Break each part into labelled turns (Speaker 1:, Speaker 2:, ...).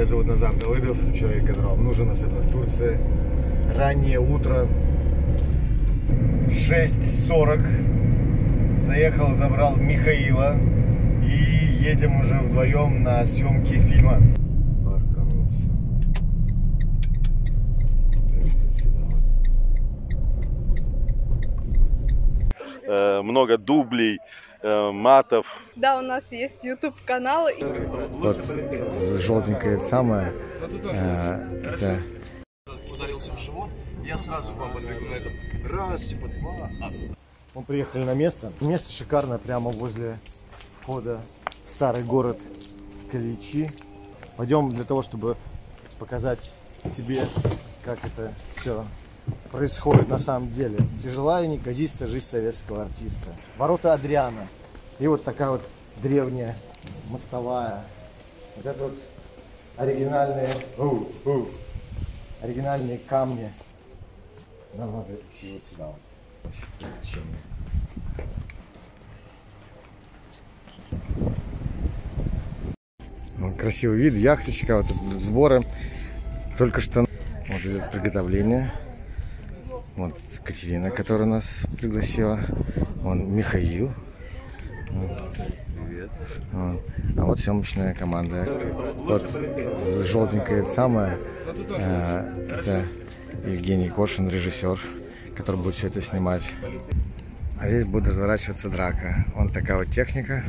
Speaker 1: зовут Назар Давыдов, человек, который вам нужен, особенно в Турции. Раннее утро, 6:40. Заехал, забрал Михаила и едем уже вдвоем на съемки фильма. Паркануться.
Speaker 2: Много дублей, матов.
Speaker 3: Да, у нас есть YouTube канал.
Speaker 1: Вот желтенькое это самое. Это...
Speaker 4: Ударился в живот, я сразу к вам подбегу на этом. Раз, типа два.
Speaker 1: Мы приехали на место. Место шикарное, прямо возле входа в старый город Каличи. Пойдем для того, чтобы показать тебе, как это все происходит на самом деле. Тяжелая и неказистая жизнь советского артиста. Ворота Адриана. И вот такая вот древняя мостовая. Вот это вот оригинальные, оригинальные камни. Нам надо идти вот сюда вот. Ну, красивый вид, яхточка, вот тут сборы. Только что вот идет приготовление. Вот Катерина, которая нас пригласила. Вон Михаил.
Speaker 2: Привет.
Speaker 1: Вот. А вот съемочная команда. Вот желтенькое это самое. Это Евгений Кошин, режиссер, который будет все это снимать. А здесь будет разворачиваться драка. Вон такая вот техника.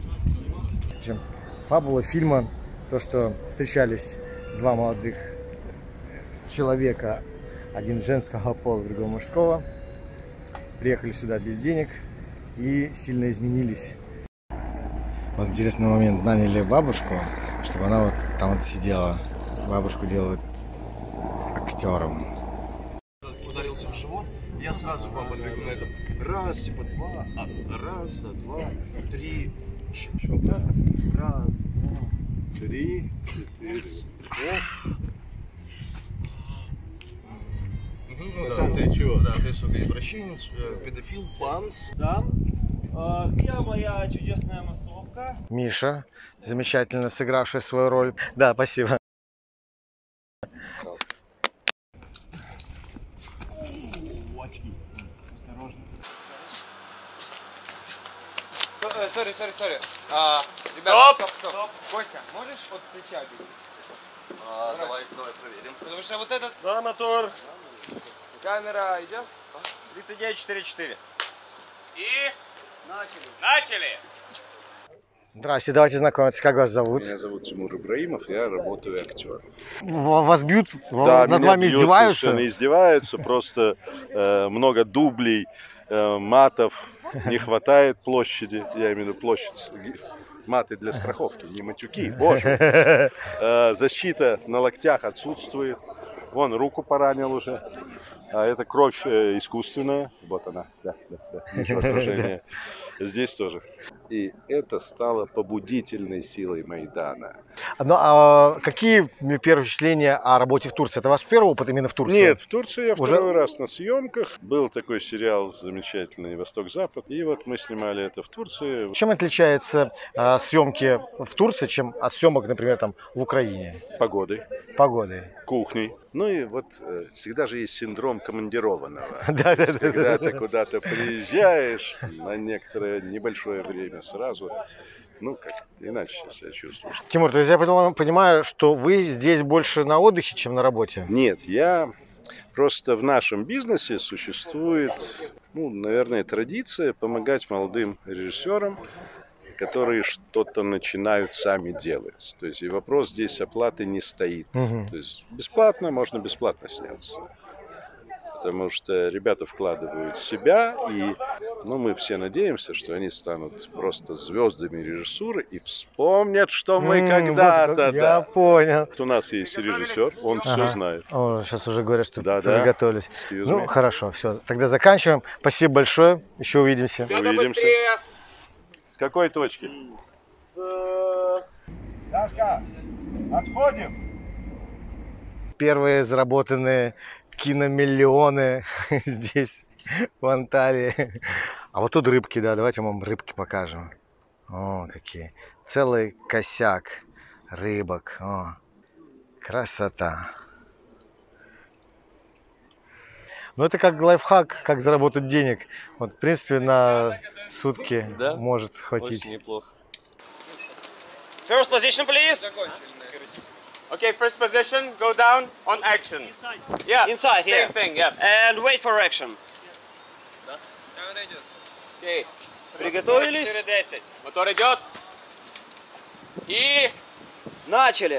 Speaker 1: Фабула фильма то, что встречались два молодых человека, один женского пола, другой мужского, приехали сюда без денег и сильно изменились. Вот интересный момент, наняли бабушку, чтобы она вот там вот сидела. Бабушку делают актером.
Speaker 4: Ударился в живот, я сразу к вам подбегу на этом. Раз, типа два. Раз, два, три. Раз, два, три, четыре. Ты чего? Да, ты, сука, извращенец, педофил, бамс.
Speaker 5: Да. Где моя чудесная массовка?
Speaker 1: Миша, замечательно сыгравший свою роль. Да, спасибо.
Speaker 5: Очки. Осторожно. Сори. Ребята, стоп. Костя, можешь от плеча бить?
Speaker 4: Давай проверим.
Speaker 5: Потому что вот этот... Да, мотор. Камера идет? 39-4-4. И... Начали!
Speaker 1: Здравствуйте, давайте знакомиться. Как вас зовут?
Speaker 2: Меня зовут Тимур Ибраимов, я работаю актером.
Speaker 1: Вас бьют?
Speaker 2: Да,
Speaker 1: над
Speaker 2: меня
Speaker 1: вами
Speaker 2: бьют,
Speaker 1: издеваются?
Speaker 2: совершенно издеваются, просто много дублей, матов, не хватает площади, я имею в виду площадь, маты для страховки, не матюки, боже. Защита на локтях отсутствует, вон руку поранил уже, а это кровь искусственная, вот она, да, ничего отражения, здесь тоже. И это стало побудительной силой Майдана.
Speaker 1: Ну, а какие первые впечатления о работе в Турции? Это ваш первый опыт именно в Турции?
Speaker 2: Нет, в Турции я
Speaker 1: Уже...
Speaker 2: второй раз на съемках. Был такой сериал замечательный «Восток-Запад». И вот мы снимали это в Турции.
Speaker 1: Чем отличаются съемки в Турции, чем от съемок, например, там в Украине?
Speaker 2: Погодой,
Speaker 1: Погодой.
Speaker 2: кухней. Ну и вот всегда же есть синдром командированного.
Speaker 1: Да.
Speaker 2: Когда ты куда-то приезжаешь на некоторое небольшое время сразу, ну, как иначе себя чувствуешь.
Speaker 1: Тимур, то есть я понимаю, что вы здесь больше на отдыхе, чем на работе?
Speaker 2: Нет, я просто в нашем бизнесе существует, ну, наверное, традиция помогать молодым режиссерам, которые что-то начинают сами делать. То есть и вопрос здесь оплаты не стоит. То есть бесплатно, можно бесплатно сняться. Потому что ребята вкладывают себя, и ну, мы все надеемся, что они станут просто звездами режиссуры и вспомнят, что мы когда-то.
Speaker 1: Вот, я понял.
Speaker 2: У нас есть режиссер, он все знает.
Speaker 1: О, сейчас уже говорят, что
Speaker 2: Да.
Speaker 1: готовились. Ну, хорошо, все. Тогда заканчиваем. Спасибо большое. Еще увидимся.
Speaker 2: Увидимся. С какой точки?
Speaker 4: Сашка, отходим!
Speaker 1: Первые заработанные киномиллионы здесь, в Анталии. А вот тут рыбки, да, давайте вам рыбки покажем. О, какие. Целый косяк рыбок. О. Красота. Ну, это как лайфхак, как заработать денег. Вот, в принципе, на сутки
Speaker 6: Да?
Speaker 1: может хватить.
Speaker 6: Очень неплохо.
Speaker 5: First position, please. Okay, first position, go down on action. Inside. Yeah, inside, same thing, yeah. And wait for action. Камера идет. Окей. Приготовились? 4:10. Мотор идет. И... Начали.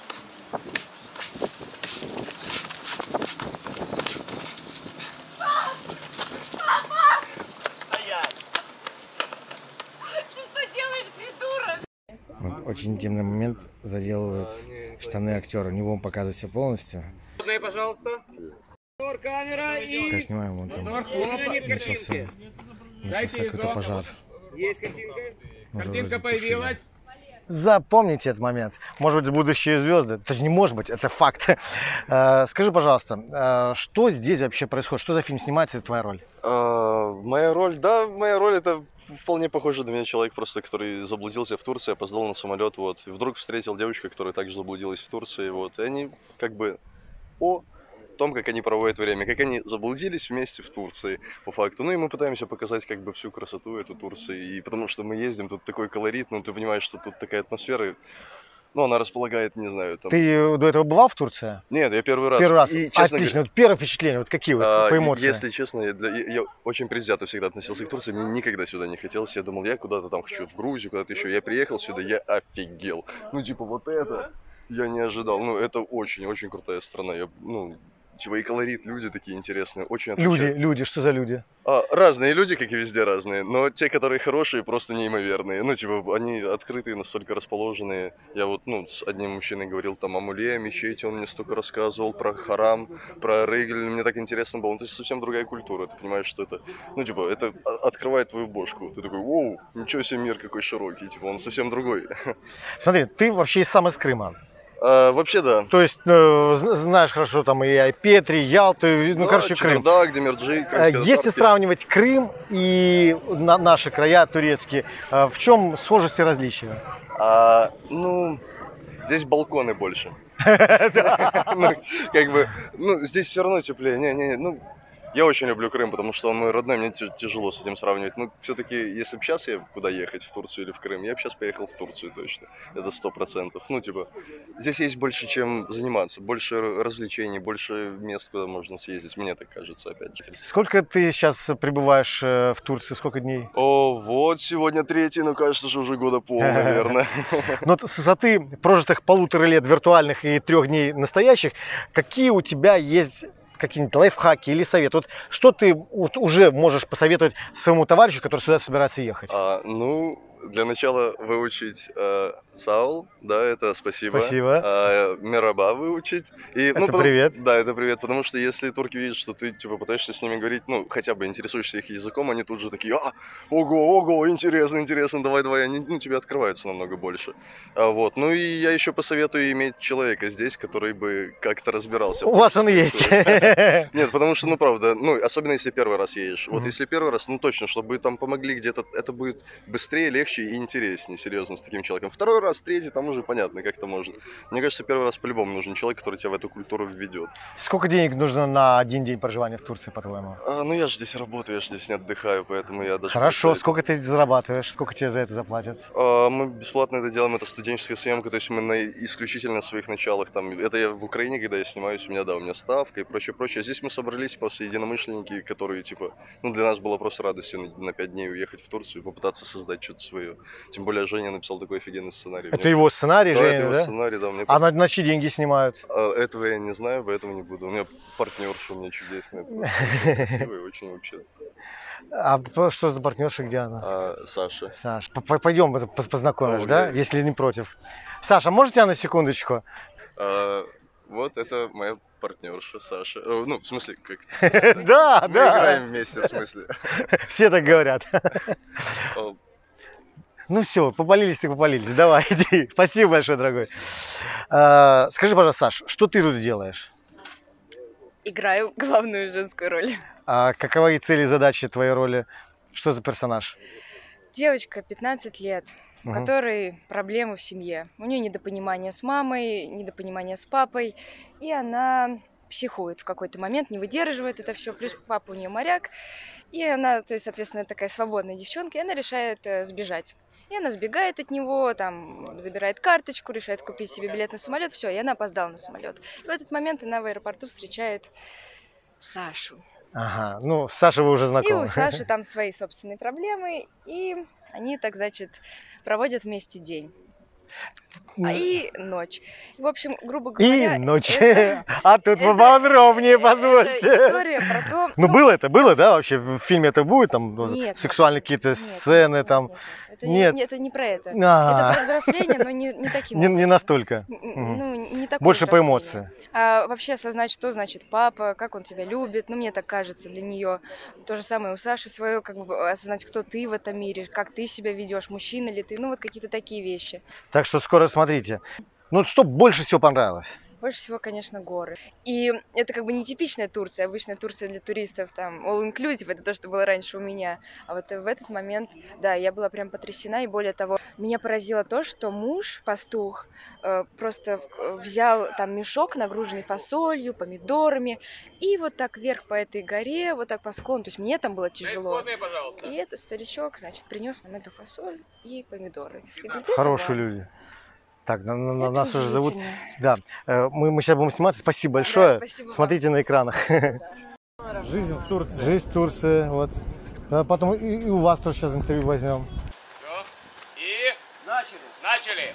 Speaker 1: Вот, очень интимный момент, заделывают штаны актера. Не будем показывать все полностью.
Speaker 5: Пожалуйста. Камера и...
Speaker 1: Пока снимаем, вон там начался какой-то пожар.
Speaker 5: Есть картинка?
Speaker 1: Картинка появилась. Запомните этот момент. Может быть, будущие звезды. Это же не может быть, это факт. Скажи, пожалуйста, что здесь вообще происходит? Что за фильм снимается, это твоя роль?
Speaker 4: Моя роль, да, моя роль это вполне похожий на меня человек, просто который заблудился в Турции, опоздал на самолет, вот. И вдруг встретил девочку, которая также заблудилась в Турции, вот. И они как бы о том, как они проводят время, как они заблудились вместе в Турции, по факту. Ну и мы пытаемся показать как бы всю красоту эту Турции, и потому что мы ездим, тут такой колорит, ну ты понимаешь, что тут такая атмосфера, ну она располагает, не знаю, там...
Speaker 1: Ты до этого бывал в Турции?
Speaker 4: Нет, я первый раз.
Speaker 1: Первый раз.
Speaker 4: И, честно
Speaker 1: Отлично.
Speaker 4: говоря,
Speaker 1: Вот первое впечатление, вот какие вот по эмоциям?
Speaker 4: если честно, я очень предвзято всегда относился к Турции, мне никогда сюда не хотелось, я думал, я куда-то там хочу, в Грузию, куда-то еще, я приехал сюда, я офигел. Ну типа вот это я не ожидал, ну это очень-очень крутая страна, я, ну... Типа и колорит, люди такие интересные, очень отличаются.
Speaker 1: Люди, что за люди?
Speaker 4: Разные люди, как и везде разные, но те, которые хорошие, просто неимоверные. Ну, типа, они открытые, настолько расположенные. Я вот, ну, с одним мужчиной говорил там о муле, о мечети, он мне столько рассказывал про харам, про регель, мне так интересно было. Ну, то есть совсем другая культура, ты понимаешь, что это, ну, типа, это открывает твою бошку. Ты такой, воу, ничего себе, мир какой широкий, типа, он совсем другой.
Speaker 1: Смотри, ты вообще сам из Крыма.
Speaker 4: Вообще, да.
Speaker 1: То есть, знаешь хорошо там и Айпетри, Ялту, ну,
Speaker 4: да,
Speaker 1: короче, Крым.
Speaker 4: Чебурдак, Демирджи,
Speaker 1: Если сравнивать Крым и наши края турецкие, в чем схожесть и различия?
Speaker 4: Ну, здесь балконы больше. Ну, как бы, ну, здесь все равно теплее. Ну, я очень люблю Крым, потому что он мой родной, мне тяжело с этим сравнивать. Но все-таки, если бы сейчас я куда ехать, в Турцию или в Крым, я бы сейчас поехал в Турцию точно. Это 100%. Ну, типа, здесь есть больше чем заниматься, больше развлечений, больше мест, куда можно съездить, мне так кажется, опять же.
Speaker 1: Сколько ты сейчас пребываешь в Турции, сколько дней?
Speaker 4: О, вот сегодня 3-й, ну, кажется же, уже года пол, наверное.
Speaker 1: Но с высоты прожитых 1,5 лет виртуальных и 3 дней настоящих, какие у тебя есть какие-нибудь лайфхаки или советы? Вот что ты уже можешь посоветовать своему товарищу, который сюда собирается ехать?
Speaker 4: Ну, для начала выучить Саул, да, это спасибо.
Speaker 1: Спасибо.
Speaker 4: Мераба выучить. И,
Speaker 1: это привет.
Speaker 4: Да, это привет, потому что если турки видят, что ты типа пытаешься с ними говорить, ну, хотя бы интересуешься их языком, они тут же такие, ого, интересно, давай, они, ну, тебе открываются намного больше. Вот, ну и я еще посоветую иметь человека здесь, который бы как-то разбирался.
Speaker 1: У вас он есть.
Speaker 4: Нет, потому что, ну, правда, ну, особенно если первый раз едешь. Вот если первый раз, ну, точно, чтобы там помогли где-то, это будет быстрее, легче и интереснее, серьезно, с таким человеком. Второй раз, третий, там уже понятно, как это можно. Мне кажется, первый раз по-любому нужен человек, который тебя в эту культуру введет.
Speaker 1: Сколько денег нужно на 1 день проживания в Турции, по-твоему?
Speaker 4: Ну, я же здесь работаю, я же здесь не отдыхаю, поэтому я даже...
Speaker 1: Хорошо, сколько ты зарабатываешь, сколько тебе за это заплатят?
Speaker 4: Мы бесплатно это делаем, это студенческая съемка, то есть мы на исключительно своих началах, там, это я в Украине, когда я снимаюсь, у меня ставка и прочее. А здесь мы собрались просто единомышленники, которые, типа, ну, для нас было просто радостью на 5 дней уехать в Турцию и попытаться создать что-то свое. Тем более Женя написал такой офигенный сценарий.
Speaker 1: Это его сценарий,
Speaker 4: да,
Speaker 1: Женя,
Speaker 4: это его
Speaker 1: да?
Speaker 4: сценарий, да.
Speaker 1: А на чьи деньги снимают?
Speaker 4: Этого я не знаю, поэтому не буду. У меня партнерша у меня чудесная, красивая, очень вообще.
Speaker 1: А что за партнерша, где она?
Speaker 4: Саша.
Speaker 1: Саша, пойдем познакомишь, да? Если не против. Саша, можно тебя на секундочку?
Speaker 4: Вот это моя партнерша Саша. Ну, в смысле, как?
Speaker 1: Да,
Speaker 4: мы играем вместе, в смысле.
Speaker 1: Все так говорят. Ну все, попалились. Давай, иди. Спасибо большое, дорогой. Скажи, пожалуйста, Саш, что ты тут делаешь?
Speaker 3: Играю главную женскую роль.
Speaker 1: А каковы цели и задачи твоей роли? Что за персонаж?
Speaker 3: Девочка, 15 лет. у которой проблемы в семье. У нее недопонимание с мамой, недопонимание с папой, и она психует в какой-то момент, не выдерживает это все. Плюс папа у нее моряк, и она, то есть, соответственно, такая свободная девчонка, и она решает сбежать. И она сбегает от него, там, забирает карточку, решает купить себе билет на самолет, все, и она опоздала на самолет. И в этот момент она в аэропорту встречает Сашу.
Speaker 1: Ага, ну, с Сашей вы уже
Speaker 3: И
Speaker 1: знакомы.
Speaker 3: у Саши там свои собственные проблемы, и они так, значит, проводят вместе день. И ночь. В общем, грубо говоря...
Speaker 1: И ночь.
Speaker 3: это-
Speaker 1: А тут поподробнее,
Speaker 3: это
Speaker 1: позвольте.
Speaker 3: история про то...
Speaker 1: Ну, было, да, вообще в фильме это будет, там,
Speaker 3: Нет,
Speaker 1: сексуальные какие-то сцены, там.
Speaker 3: Нет, это не про это.
Speaker 1: А,
Speaker 3: Это про взросление, но не таким
Speaker 1: не
Speaker 3: образом.
Speaker 1: настолько.
Speaker 3: Ну, не такое
Speaker 1: Больше по
Speaker 3: взросление.
Speaker 1: эмоции.
Speaker 3: А вообще осознать, что значит папа, как он тебя любит, ну, мне так кажется, для нее. То же самое у Саши свое, как бы осознать, кто ты в этом мире, как ты себя ведешь, мужчина ли ты, ну, вот какие-то такие вещи.
Speaker 1: Так что скоро смотрите. Ну, что больше всего понравилось?
Speaker 3: Больше всего, конечно, горы. И это как бы не типичная Турция. Обычная Турция для туристов, там, all-inclusive, это то, что было раньше у меня. А вот в этот момент, да, я была прям потрясена. И более того, меня поразило то, что муж, пастух, просто взял там мешок, нагруженный фасолью, помидорами, и вот так вверх по этой горе, вот так по склону. То есть мне там было тяжело. И этот старичок, значит, принес нам эту фасоль и помидоры. И говорит, это
Speaker 1: Хорошие
Speaker 3: вам.
Speaker 1: люди. Так,
Speaker 3: Это
Speaker 1: нас уже зовут.
Speaker 3: удивительно.
Speaker 1: Да, мы сейчас будем сниматься. Спасибо большое.
Speaker 3: спасибо вам.
Speaker 1: Смотрите на экранах. Жизнь в Турции. Жизнь в Турции, вот. Потом и у вас тоже сейчас интервью возьмем.
Speaker 5: И начали.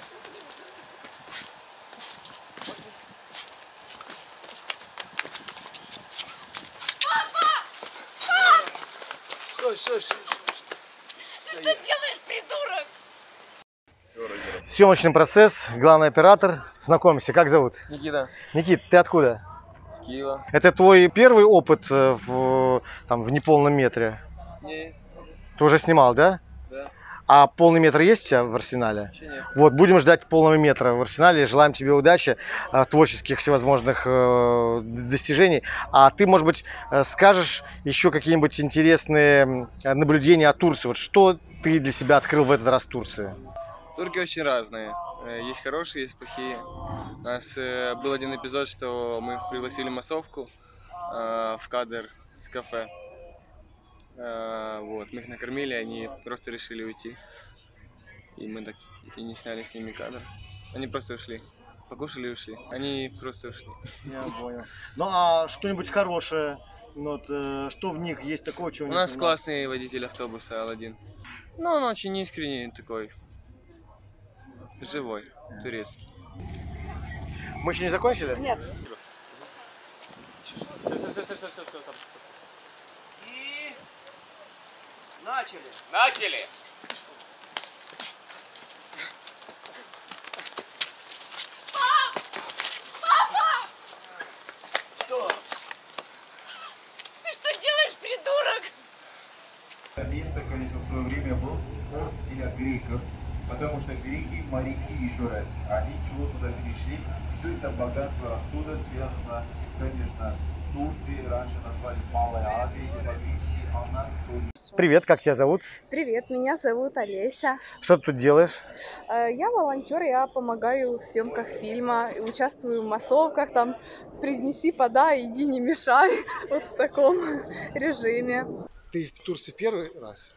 Speaker 4: Стой.
Speaker 3: Ты что делаешь, придурок?
Speaker 1: Съемочный процесс, главный оператор. Знакомься, как зовут?
Speaker 6: Никита,
Speaker 1: Никит, ты откуда?
Speaker 6: с Киева.
Speaker 1: Это твой первый опыт в неполном метре?
Speaker 6: Не,
Speaker 1: Ты уже снимал, да?
Speaker 6: да,
Speaker 1: А полный метр есть у тебя в арсенале?
Speaker 6: вообще нет.
Speaker 1: Вот, будем ждать полного метра в арсенале. Желаем тебе удачи, творческих всевозможных достижений. А ты, может быть, скажешь еще какие-нибудь интересные наблюдения о Турции? Вот что ты для себя открыл в этот раз в Турции?
Speaker 6: Турки очень разные. Есть хорошие, есть плохие. У нас был один эпизод, что мы пригласили массовку в кадр с кафе. Вот, мы их накормили, они просто решили уйти. И мы так и не сняли с ними кадр. Они просто ушли. Покушали и ушли. Они просто ушли.
Speaker 1: Я понял. Ну а что-нибудь хорошее? Что в них есть такого, чего
Speaker 6: У нас классный водитель автобуса Аладдин. Ну, он очень искренний такой. Живой, турецкий.
Speaker 1: Мы еще не закончили?
Speaker 3: Нет.
Speaker 5: И начали.
Speaker 3: Ты что делаешь, придурок?
Speaker 7: Место, конечно, в свое время был порт для греков, потому что греки, моряки, еще раз, они чего сюда перешли, все это богатство оттуда связано, конечно, с Турцией, раньше назвали Малой Азией, фактически Анатолией.
Speaker 1: Привет, как тебя зовут?
Speaker 8: Привет, меня зовут Олеся.
Speaker 1: Что ты тут делаешь?
Speaker 8: Я волонтер, я помогаю в съемках фильма, участвую в массовках, там принеси, подай, иди, не мешай, вот в таком режиме.
Speaker 1: Ты в Турции первый раз?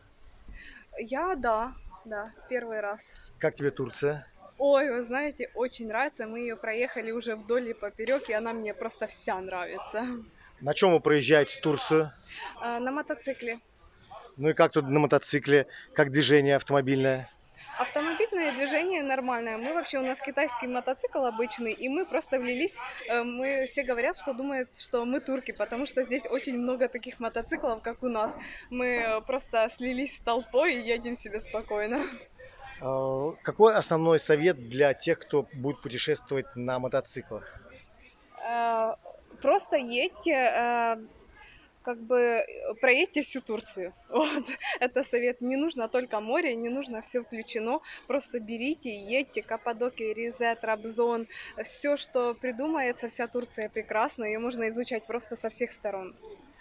Speaker 8: Да, первый раз.
Speaker 1: Как тебе Турция?
Speaker 8: Ой, вы знаете, очень нравится, мы ее проехали уже вдоль и поперек, и она мне просто вся нравится.
Speaker 1: На чем вы проезжаете Турцию?
Speaker 8: На мотоцикле.
Speaker 1: Ну и как тут на мотоцикле? Как движение автомобильное?
Speaker 8: Автомобильное движение нормальное. У нас китайский мотоцикл обычный, и мы просто влились. Мы все говорят, что думают, что мы турки, потому что здесь очень много таких мотоциклов, как у нас. Мы просто слились с толпой и едем себе спокойно.
Speaker 1: Какой основной совет для тех, кто будет путешествовать на мотоциклах?
Speaker 8: Просто едьте, проедьте всю Турцию. Вот. Это совет. Не нужно только море, не нужно все включено. Просто берите и едьте. Каппадокия, Ризет, Трабзон. Все, что придумается, вся Турция прекрасна. Ее можно изучать просто со всех сторон.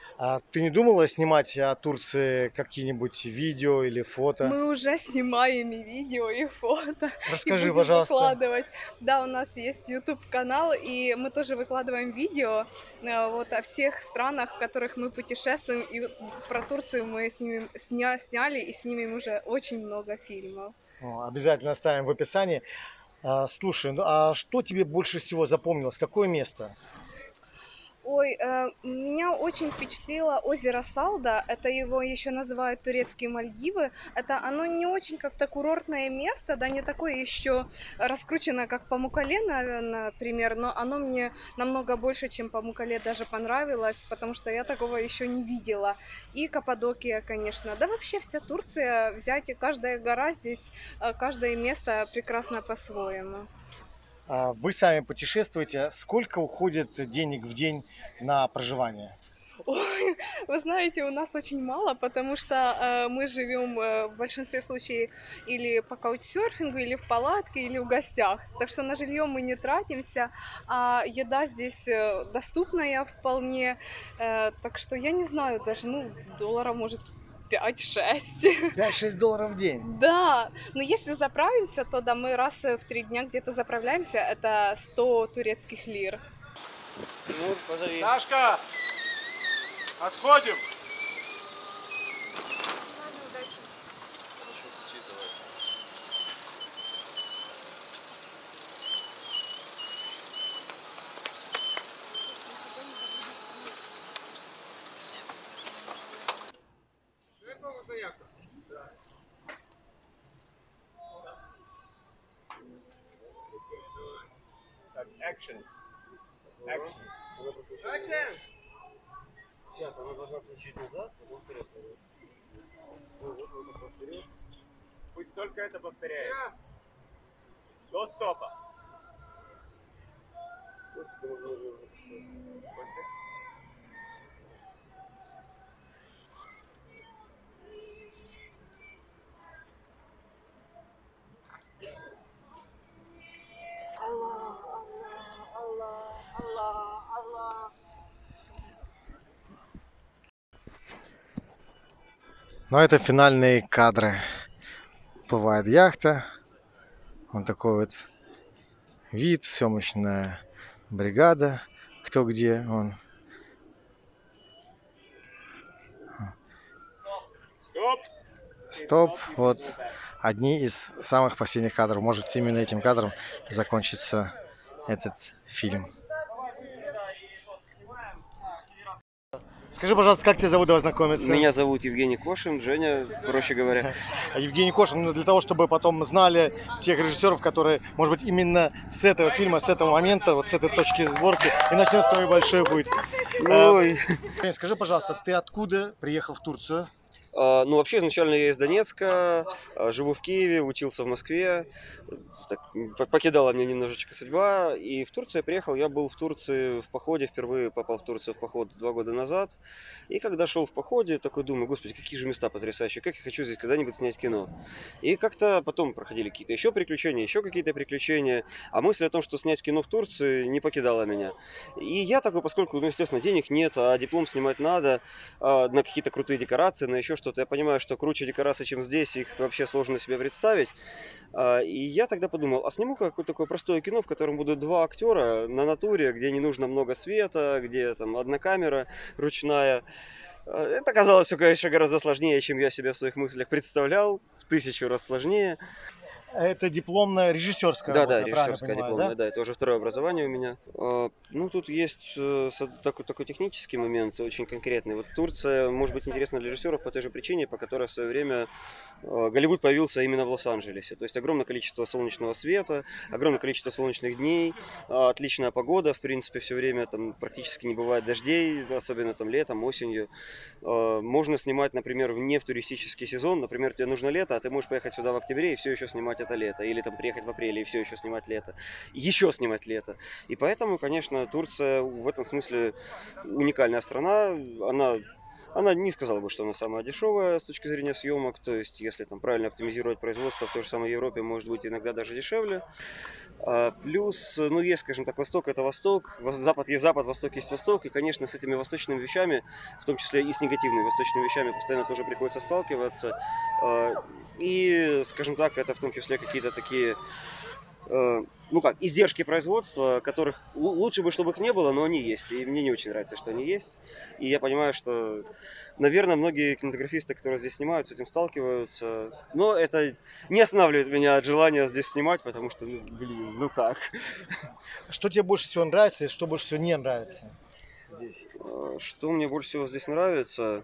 Speaker 1: А ты не думала снимать о Турции какие-нибудь видео или фото?
Speaker 8: Мы уже снимаем и видео, и фото.
Speaker 1: Расскажи,
Speaker 8: И будем
Speaker 1: пожалуйста.
Speaker 8: выкладывать. Да, у нас есть YouTube-канал, и мы тоже выкладываем видео вот о всех странах, в которых мы путешествуем. И про Турцию мы сняли и снимем уже очень много фильмов.
Speaker 1: Обязательно оставим в описании. Слушай, ну а что тебе больше всего запомнилось? Какое место?
Speaker 8: Ой, меня очень впечатлило озеро Салда. Это его еще называют турецкие Мальдивы. Это оно не очень как-то курортное место, да, не такое еще раскрученное, как Памуккале, например, но оно мне намного больше, чем Памуккале, даже понравилось, потому что я такого еще не видела. И Каппадокия, конечно. Да вообще вся Турция, взять каждая гора здесь, каждое место прекрасно по-своему.
Speaker 1: Вы сами путешествуете. Сколько уходит денег в день на проживание?
Speaker 8: Ой, вы знаете, у нас очень мало, потому что мы живем в большинстве случаев или по каучсерфингу, или в палатке, или в гостях. Так что на жилье мы не тратимся, а еда здесь доступная вполне. Так что я не знаю, даже, долларов может 5-6.
Speaker 1: 5-6 долларов в день?
Speaker 8: Да, но если заправимся, то да, мы раз в 3 дня где-то заправляемся, это 100 турецких лир.
Speaker 5: Тимур, позови.
Speaker 4: Сашка! Отходим!
Speaker 3: Ладно, удачи.
Speaker 4: Так, action. Action.
Speaker 5: Сейчас она должна включить назад, потом вперед. Вперед.
Speaker 4: Пусть только это повторяет. До стопа. После.
Speaker 1: Ну, это финальные кадры. Плывает яхта. Вот такой вот вид, съемочная бригада. Кто где, он.
Speaker 4: Стоп!
Speaker 1: Стоп. Вот одни из самых последних кадров. Может, именно этим кадром закончится этот фильм. Скажи, пожалуйста, как тебя зовут, давай знакомиться?
Speaker 5: Меня зовут Евгений Кошин, Женя, проще говоря.
Speaker 1: Евгений Кошин, для того, чтобы потом знали тех режиссеров, которые, может быть, именно с этого фильма, с этого момента, вот с этой точки сборки, и начнет свой большой путь.
Speaker 5: Ой.
Speaker 1: Скажи, пожалуйста, ты откуда приехал в Турцию?
Speaker 5: Ну, вообще, изначально я из Донецка, живу в Киеве, учился в Москве. Так, покидала меня немножечко судьба. И в Турцию я приехал. Я был в Турции в походе. Впервые попал в Турцию в поход 2 года назад. И когда шел в походе, такой думаю, господи, какие же места потрясающие. Как я хочу здесь когда-нибудь снять кино. И как-то потом проходили какие-то еще какие-то приключения. А мысль о том, что снять кино в Турции, не покидала меня. И я такой, поскольку, естественно, денег нет, а диплом снимать надо, на какие-то крутые декорации, на еще что-то. Я понимаю, что круче декораций, чем здесь, их вообще сложно себе представить. И я тогда подумал, а сниму-ка какое-то такое простое кино, в котором будут 2 актера на натуре, где не нужно много света, где там одна камера ручная. Это оказалось все, конечно, гораздо сложнее, чем я себе в своих мыслях представлял, в 1000 раз сложнее.
Speaker 1: Это дипломная режиссерская работа,
Speaker 5: Да, режиссерская дипломная, да, это уже второе образование у меня. Ну, тут есть такой технический момент, очень конкретный. Вот Турция может быть интересна для режиссеров по той же причине, по которой в свое время Голливуд появился именно в Лос-Анджелесе. То есть огромное количество солнечного света, огромное количество солнечных дней, отличная погода, в принципе, все время там практически не бывает дождей, особенно там летом, осенью. Можно снимать, например, не в туристический сезон, например, тебе нужно лето, а ты можешь поехать сюда в октябре и все еще снимать это лето, или там приехать в апреле и все еще снимать лето, еще снимать лето. И поэтому, конечно, Турция в этом смысле уникальная страна, она
Speaker 9: Она не сказала бы, что она самая дешевая с точки зрения съемок, то есть если там правильно оптимизировать производство в той же самой Европе, может быть иногда даже дешевле. Плюс, ну есть, скажем так, Восток это Восток, Запад есть Запад, Восток есть Восток, и, конечно, с этими восточными вещами, в том числе и с негативными восточными вещами, постоянно тоже приходится сталкиваться. И, скажем так, это в том числе какие-то такие... ну как, издержки производства, которых лучше бы, чтобы их не было, но они есть. И мне не очень нравится, что они есть. И я понимаю, что, наверное, многие кинематографисты, которые здесь снимают, с этим сталкиваются. Но это не останавливает меня от желания здесь снимать, потому что, ну, блин, ну как.
Speaker 1: Что тебе больше всего нравится и что больше всего не нравится здесь?
Speaker 9: Что мне больше всего здесь нравится?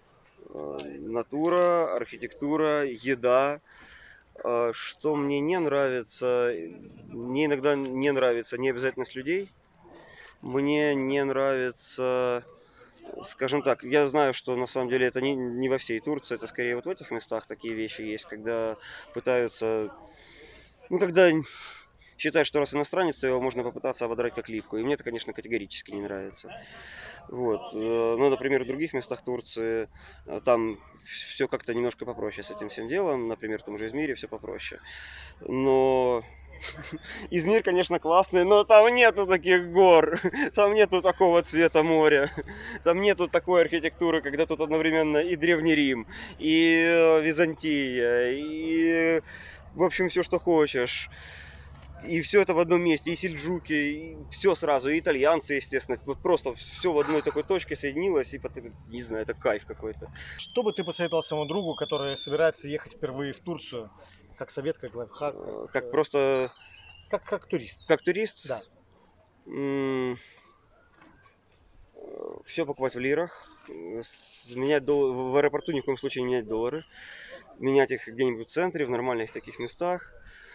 Speaker 9: Натура, архитектура, еда. Что мне не нравится, мне иногда не нравится необязательность людей, мне не нравится, скажем так, я знаю, что на самом деле это не во всей Турции, это скорее вот в этих местах такие вещи есть, когда пытаются, ну когда считают, что раз иностранец, то его можно попытаться ободрать как липку, и мне это, конечно, категорически не нравится. Вот. Ну, например, в других местах Турции там все как-то немножко попроще с этим всем делом. Например, в том же Измире все попроще. Но Измир, конечно, классный, но там нету таких гор, там нету такого цвета моря, там нету такой архитектуры, когда тут одновременно и Древний Рим, и Византия, и, в общем, все, что хочешь. И все это в одном месте, и сельджуки, и все сразу, и итальянцы, естественно, вот просто все в одной такой точке соединилось, и, не знаю, это кайф какой-то.
Speaker 1: Что бы ты посоветовал своему другу, который собирается ехать впервые в Турцию, как совет, как лайфхак?
Speaker 9: Как просто...
Speaker 1: Как турист.
Speaker 9: Как турист?
Speaker 1: Да.
Speaker 9: Все покупать в лирах, менять в аэропорту ни в коем случае не менять доллары, менять их где-нибудь в центре, в нормальных таких местах.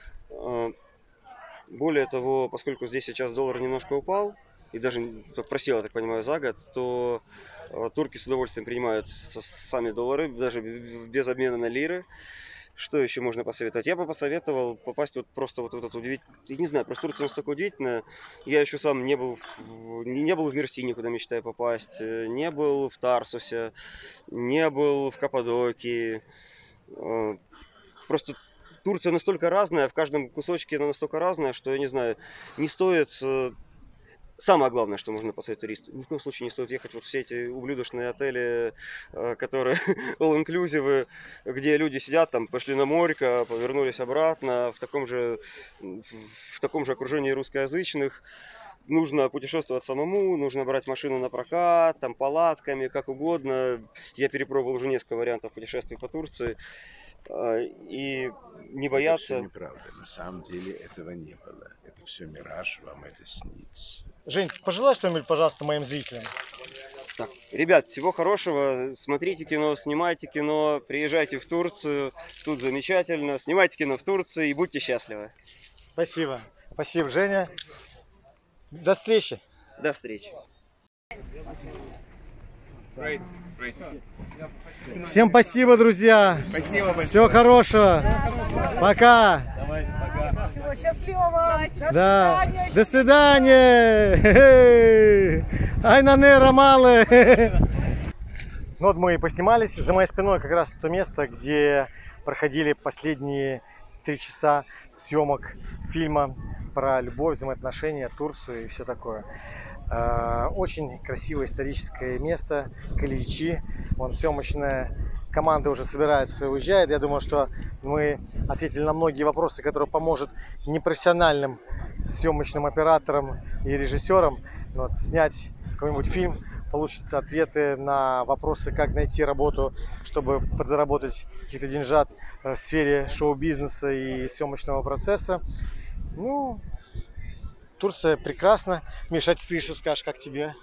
Speaker 9: Более того, поскольку здесь сейчас доллар немножко упал, и даже просел, я так понимаю, за год, то турки с удовольствием принимают сами доллары, даже без обмена на лиры. Что еще можно посоветовать? Я бы посоветовал попасть вот просто вот в этот удивительный... Я не знаю, просто Турция настолько удивительная. Я еще сам не был в Мерсине, куда мечтаю попасть, не был в Тарсусе, не был в Каппадокии. Просто Турция настолько разная, в каждом кусочке она настолько разная, что, я не знаю, не стоит... Самое главное, что можно посоветовать туристу, ни в коем случае не стоит ехать вот в все эти ублюдочные отели, которые all-inclusive, где люди сидят, там, пошли на морько, повернулись обратно, в таком же окружении русскоязычных. Нужно путешествовать самому, нужно брать машину на прокат, там, палатками, как угодно. Я перепробовал уже несколько вариантов путешествий по Турции. И не бояться...
Speaker 10: Это все неправда. На самом деле этого не было. Это все мираж, вам это снится.
Speaker 1: Жень, пожелай что-нибудь, пожалуйста, моим зрителям.
Speaker 9: Так, ребят, всего хорошего. Смотрите кино, снимайте кино, приезжайте в Турцию. Тут замечательно. Снимайте кино в Турции и будьте счастливы.
Speaker 1: Спасибо. Спасибо, Женя. До встречи.
Speaker 9: До встречи.
Speaker 1: Всем спасибо, друзья.
Speaker 11: Спасибо большое.
Speaker 1: Всего хорошего. Пока.
Speaker 11: Давайте, пока. Всего счастливого.
Speaker 1: Да. До свидания. Айнане Ромалы. Ну вот мы и поснимались. За моей спиной как раз то место, где проходили последние 3 часа съемок фильма про любовь, взаимоотношения, Турцию и все такое. Очень красивое историческое место, Каличи. Вон съемочная команда уже собирается, уезжает. Я думаю, что мы ответили на многие вопросы, которые поможет непрофессиональным съемочным операторам и режиссерам вот, снять какой-нибудь фильм, получить ответы на вопросы, как найти работу, чтобы подзаработать каких-то деньжат в сфере шоу-бизнеса и съемочного процесса. Ну, Турция прекрасна. Миша, а ты что скажешь, как тебе?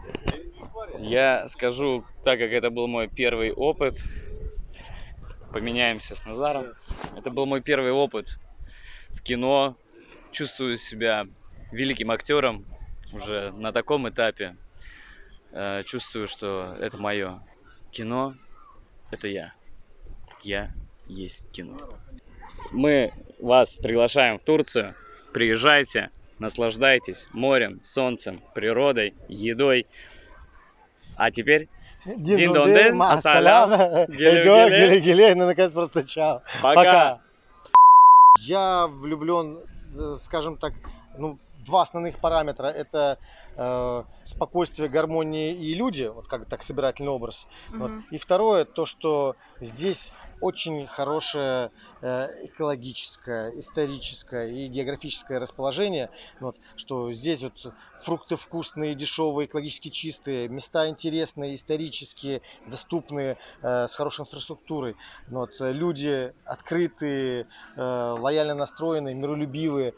Speaker 12: Я скажу, так как это был мой первый опыт, поменяемся с Назаром. Это был мой первый опыт в кино. Чувствую себя великим актером уже на таком этапе. Чувствую, что это мое кино. Это я. Я есть кино. Мы вас приглашаем в Турцию. Приезжайте. Наслаждайтесь морем, солнцем, природой, едой. А теперь Дин-дон-дин, ассалям.
Speaker 1: Геле-геле. Ну, наконец, просто чао.
Speaker 12: Пока.
Speaker 1: Я влюблен, скажем так, ну, два основных параметра. Это спокойствие, гармония и люди, вот как так собирательный образ. Вот. И второе, то, что здесь очень хорошее экологическое, историческое и географическое расположение, вот, что здесь вот фрукты вкусные, дешевые, экологически чистые, места интересные, исторические, доступные, с хорошей инфраструктурой. Вот, люди открытые, лояльно настроенные, миролюбивые.